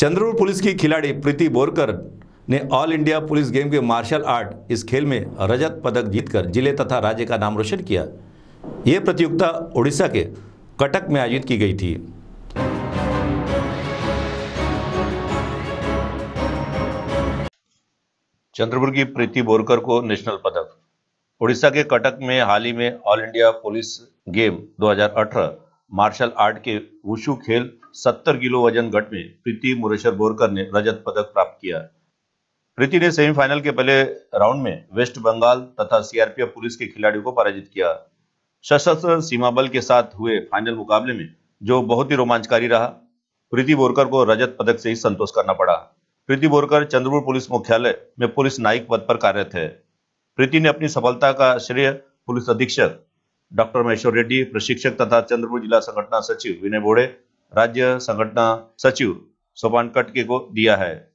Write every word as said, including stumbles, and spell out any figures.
Chandrapur police की खिलाड़ी प्रीति बोरकर ने ऑल इंडिया पुलिस गेम के मार्शल आर्ट इस खेल में रजत पदक जीतकर जिले तथा राज्य का नाम रोशन किया। ये प्रतियोगिता उड़ीसा के कटक में आयोजित की गई थी। चंद्रपुर की प्रीति बोरकर को नेशनल पदक। उड़ीसा के कटक में हाल ही में ऑल इंडिया पुलिस गेम दो हज़ार अठारह मार्शल आर्ट के वुशु खेल सत्तर किलो वजन गट में प्रीति मुरेश्वर बोरकर ने रजत पदक प्राप्त किया। प्रीति ने सेमीफाइनल के पहले राउंड में वेस्ट बंगाल तथा सीआरपीएफ पुलिस के खिलाड़ियों को पराजित किया। सशस्त्र सीमा बल के साथ हुए फाइनल मुकाबले में जो बहुत ही रोमांचकारी रहा, प्रीति बोरकर को रजत पदक से ही संतोष करना पड़ा। प्रीति बोरकर चंद्रपुर पुलिस मुख्यालय में पुलिस नायक पद पर कार्यरत है। प्रीति ने अपनी सफलता का श्रेय पुलिस अधीक्षक डॉक्टर महेश्वर रेड्डी, प्रशिक्षक तथा चंद्रपुर जिला संगठन सचिव विनय बोड़े, राज्य संगठन सचिव सोपान कटके को दिया है।